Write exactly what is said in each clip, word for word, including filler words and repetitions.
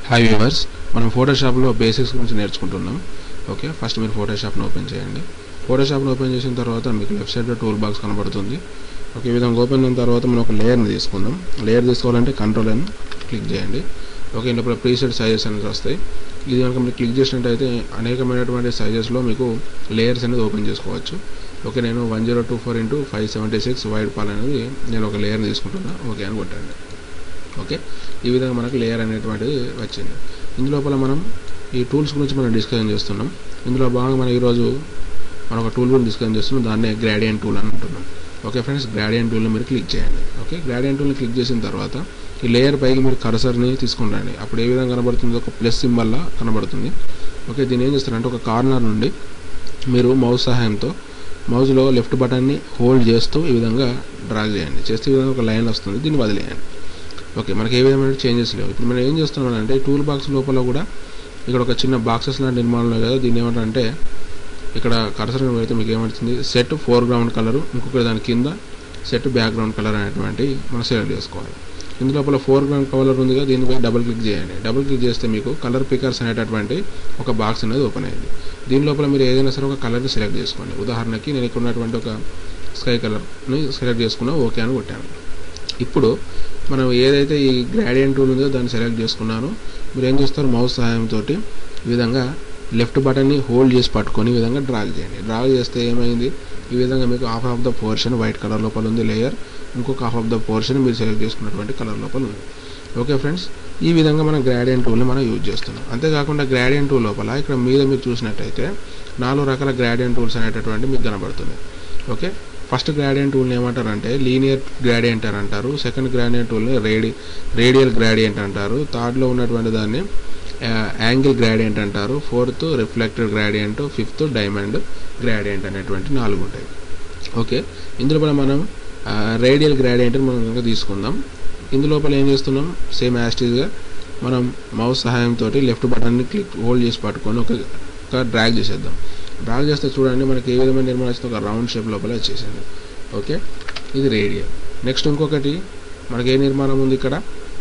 Hi viewers, మనం ఫోటోషాప్లో basics గురించి నేర్చుకుంటున్నాం. ఓకే, ఫస్ట్ మీరు ఫోటోషాప్ను ఓపెన్ చేయండి. ఫోటోషాప్ను ఓపెన్ చేసిన తర్వాత మీకు లెఫ్ట్ సైడ్లో టూల్ బాక్స్ కనబడుతుంది. ఓకే, ఈ విధంగా ఓపెన్ అయిన తర్వాత మనం ఒక లేయర్ని తీసుకుందాం. లేయర్ తీసుకోవాలంటే కంట్రోల్ అని క్లిక్ చేయండి. ఓకే, ఇందులో ప్రీసెట్ సైజెస్ అనేది వస్తాయి. ఇది కనుక మీరు క్లిక్ చేసినట్టయితే అనేకమైనటువంటి సైజెస్లో మీకు లేయర్స్ అనేది ఓపెన్ చేసుకోవచ్చు. ఓకే, నేను one zero two four into five seventy six wide పాల్ అనేది నేను ఒక లేయర్ని తీసుకుంటున్నా. ఓకే అని కొట్టండి. ఓకే, ఈ విధంగా మనకు లేయర్ అనేటువంటిది వచ్చింది. ఇందులోపల మనం ఈ టూల్స్ గురించి మనం డిస్కషన్ చేస్తున్నాం. ఇందులో భాగంగా మనం ఈరోజు మనం ఒక టూల్ గురించి డిస్కషన్ చేస్తున్నాం. దాన్నే గ్రాడియంట్ టూల్ అని అంటున్నాం. ఓకే ఫ్రెండ్స్, గ్రాడియంట్ టూల్ని మీరు క్లిక్ చేయండి. ఓకే, గ్రాడియంట్ టూల్ని క్లిక్ చేసిన తర్వాత ఈ లేయర్ పైకి మీరు కర్సర్ని తీసుకుంటాండి. అప్పుడు ఏ విధంగా కనబడుతుంది? ఒక ప్లస్ సింబల్ లా కనబడుతుంది. ఓకే, దీన్ని ఏం చేస్తారంటే ఒక కార్నర్ నుండి మీరు మౌస్ సహాయంతో మౌస్లో లెఫ్ట్ బటన్ని హోల్డ్ చేస్తూ ఈ విధంగా డ్రాగ్ చేయండి. చేస్తే ఈ విధంగా ఒక లైన్ వస్తుంది, దీన్ని వదిలేయండి. ఓకే, మనకి ఏ విధమైన చేంజెస్ లేవు. ఇప్పుడు మనం ఏం చేస్తున్నామంటే టూల్ బాక్స్ లోపల కూడా ఇక్కడ ఒక చిన్న బాక్సెస్ లాంటి నిర్మాణం కదా, దీన్ని ఏమంటారంటే ఇక్కడ కర్సర్ పెడితే మీకు ఏమవుతుంది? సెట్ ఫోర్ గ్రౌండ్ కలర్, ఇంకొక దాని కింద సెట్ బ్యాక్గ్రౌండ్ కలర్ అనేటువంటి మనం సెలెక్ట్ చేసుకోవాలి. ఇందులోపల ఫోర్ గ్రౌండ్ కలర్ ఉంది కదా, దీనిపై డబుల్ క్లిక్ చేయండి. డబుల్ క్లిక్ చేస్తే మీకు కలర్ పికర్స్ అనేటటువంటి ఒక బాక్స్ అనేది ఓపెన్ అయింది. దీని లోపల మీరు ఏదైనా సరే ఒక కలర్ని సెలెక్ట్ చేసుకోండి. ఉదాహరణకి నేను ఇక్కడ ఉన్నటువంటి ఒక స్కై కలర్ని సెలెక్ట్ చేసుకున్నా, ఓకే అని కొట్టాను. ఇప్పుడు మనం ఏదైతే ఈ గ్రాడియంట్ టూల్ ఉందో దాన్ని సెలెక్ట్ చేసుకున్నాను. మీరు ఏం చేస్తారు? మౌస్ సహాయంతో ఈ విధంగా లెఫ్ట్ బటన్ని హోల్డ్ చేసి పట్టుకొని ఈ విధంగా డ్రాగ్ చేయండి. డ్రాగ్ చేస్తే ఏమైంది? ఈ విధంగా మీకు half of the portion white colour లోపల ఉంది లేయర్, ఇంకొక హాఫ్ ఆఫ్ ద పోర్షన్ మీరు సెలెక్ట్ చేసుకున్నటువంటి కలర్ లోపల ఉంది. ఓకే ఫ్రెండ్స్, ఈ విధంగా మనం గ్రాడియంట్ టూల్ని మనం యూజ్ చేస్తున్నాం. అంతేకాకుండా గ్రాడియంట్ టూల్ లోపల ఇక్కడ మీద మీరు చూసినట్టయితే నాలుగు రకాల గ్రాడియంట్ టూల్స్ అనేటటువంటి మీకు కనబడుతుంది. ఓకే, ఫస్ట్ గ్రాడియంట్ టూల్ని ఏమంటారంటే లీనియర్ గ్రాడియంట్ అని అంటారు. సెకండ్ గ్రాడియంట్ టూల్ని రేడి రేడియల్ గ్రాడియంట్ అంటారు. థర్డ్లో ఉన్నటువంటి దాన్ని యాంగిల్ గ్రాడియంట్ అంటారు. Fourth reflected gradient, fifth diamond gradient అనేటువంటి నాలుగు ఉంటాయి. ఓకే, ఇందులో కూడా మనం రేడియల్ గ్రాడియంట్ మనం కనుక తీసుకుందాం. ఇందులోపల ఏం చేస్తున్నాం? సేమ్ యాస్టీజ్గా మనం మౌస్ సహాయంతో లెఫ్ట్ బటన్ని క్లిక్ హోల్డ్ చేసి పట్టుకొని ఒక ఒక డ్రాగ్ చేసేద్దాం. డ్రాగ్ చేస్తే చూడండి మనకి ఏ విధమైన నిర్మాణం వచ్చింది? ఒక రౌండ్ షేప్ లోపల వచ్చేసింది. ఓకే, ఇది రేడియల్. నెక్స్ట్ ఇంకొకటి మనకి ఏ నిర్మాణం ఉంది ఇక్కడ?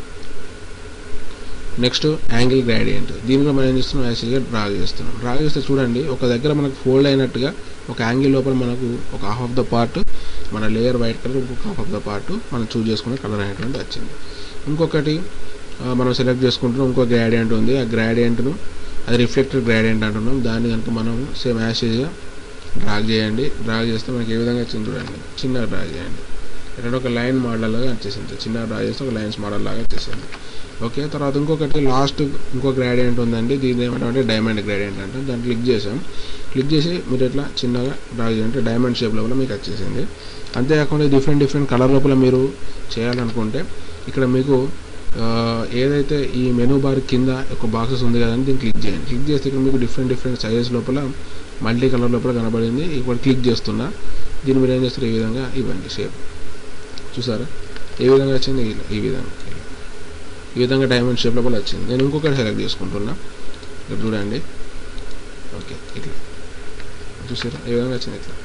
Next angle gradient. దీనిలో మనం ఏం చేస్తున్నాం? యాక్చువల్గా డ్రాగ్ చేస్తున్నాం. డ్రాగ్ చేస్తే చూడండి ఒక దగ్గర మనకు ఫోల్డ్ అయినట్టుగా ఒక యాంగిల్ లోపల మనకు ఒక హాఫ్ ఆఫ్ ద పార్ట్ మన లేయర్ వైట్ కలర్, ఇంకొక హాఫ్ ఆఫ్ ద పార్ట్ మనం చూస్ చేసుకునే కలర్ అనేటువంటి వచ్చింది. ఇంకొకటి మనం సెలెక్ట్ చేసుకుంటున్నాం. ఇంకో గ్రాడియంట్ ఉంది. ఆ గ్రాడియంట్ను అది రిఫ్లెక్టెడ్ గ్రాడియంట్ అంటున్నాం. దాన్ని కనుక మనం సేమ్ యాషేజ్గా డ్రాగ్ చేయండి. డ్రాగ్ చేస్తే మనకి ఏ విధంగా వచ్చింది చూడండి. చిన్నగా డ్రాగ్ చేయండి. ఇక్కడ ఒక లైన్ మోడల్ లాగా వచ్చేసింది. చిన్నగా డ్రాగ్ చేస్తే ఒక లైన్స్ మోడల్ లాగా వచ్చేసింది. ఓకే, తర్వాత ఇంకొకటి లాస్ట్ ఇంకో గ్రాడియంట్ ఉందండి. దీని ఏమంటే డైమండ్ గ్రాడియంట్ అంటే దాన్ని క్లిక్ చేసాం. క్లిక్ చేసి మీరు ఇట్లా చిన్నగా డ్రాగ్ చేయండి. డైమండ్ షేప్ లోపల మీకు వచ్చేసింది. అంతేకాకుండా డిఫరెంట్ డిఫరెంట్ కలర్ లోపల మీరు చేయాలనుకుంటే ఇక్కడ మీకు ఏదైతే ఈ మెనూ బార్ కింద ఒక బాక్సెస్ ఉంది కదండి, దీన్ని క్లిక్ చేయండి. క్లిక్ చేస్తే ఇక్కడ మీకు డిఫరెంట్ డిఫరెంట్ సైజెస్ లోపల మల్టీ కలర్ లోపల కనబడింది. ఇక్కడ క్లిక్ చేస్తున్నా. దీన్ని మీరు ఏం చేస్తారు? ఈ విధంగా ఇవ్వండి షేప్. చూసారా ఏ విధంగా వచ్చింది? ఈ విధంగా ఈ విధంగా డైమండ్ షేప్ లోపల వచ్చింది. నేను ఇంకొకటి సెలెక్ట్ చేసుకుంటున్నా. ఇక్కడ చూడండి. ఓకే, ఇట్లా చూసారా ఏ విధంగా వచ్చింది? ఇట్లా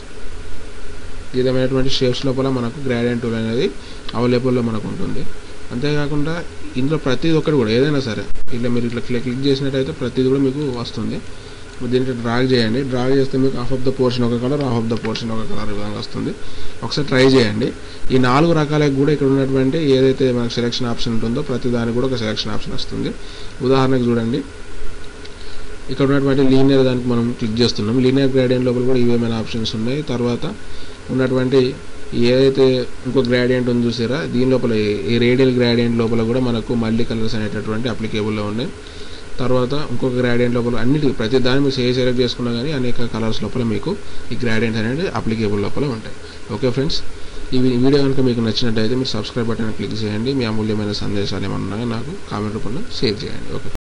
ఈ విధమైనటువంటి షేప్స్ లోపల మనకు గ్రాడియంట్ టూల్ అనేది అవైలబుల్లో మనకు ఉంటుంది. అంతేకాకుండా ఇందులో ప్రతిది ఒక్కటి కూడా ఏదైనా సరే ఇట్లా మీరు ఇట్లా క్లిక్ చేసినట్టయితే ప్రతిది కూడా మీకు వస్తుంది. దీంట్లో డ్రాగ్ చేయండి. డ్రాగ్ చేస్తే మీకు హాఫ్ ఆఫ్ ద పోర్షన్ ఒక colour, half of the portion ఒక కలర్ విధంగా వస్తుంది. ఒకసారి ట్రై చేయండి. ఈ నాలుగు రకాలకు కూడా ఇక్కడ ఉన్నటువంటి ఏదైతే మనకు సెలెక్షన్ ఆప్షన్ ఉంటుందో ప్రతి దానికి కూడా ఒక సెలెక్షన్ ఆప్షన్ వస్తుంది. ఉదాహరణకు చూడండి, ఇక్కడ ఉన్నటువంటి లీనియర్ దానికి మనం క్లిక్ చేస్తున్నాం. లీనియర్ గ్రాడియంట్ లోపల కూడా ఇవేమైనా ఆప్షన్స్ ఉన్నాయి. తర్వాత ఉన్నటువంటి ఏదైతే ఇంకో గ్రాడియంట్ ఉంది చూసారా, దీని లోపల ఈ రేడియల్ గ్రాడియంట్ లోపల కూడా మనకు మల్టీ కలర్స్ అనేటటువంటి అప్లికేబుల్లో ఉన్నాయి. తర్వాత ఇంకొక గ్రాడియంట్ లోపల అన్నిటి ప్రతి దాన్ని మీరు ఏ సెలెక్ట్ చేసుకున్నా కానీ అనేక కలర్స్ లోపల మీకు ఈ గ్రాడియంట్ అనేది అప్లికేబుల్ లోపల ఉంటాయి. ఓకే ఫ్రెండ్స్, ఈ వీడియో కనుక మీకు నచ్చినట్టయితే మీరు సబ్స్క్రైబ్ బటన్ క్లిక్ చేయండి. మీ అమూల్యమైన సందేశాలు ఏమన్నా నాకు కామెంట్ రూపంలో షేర్ చేయండి. ఓకే.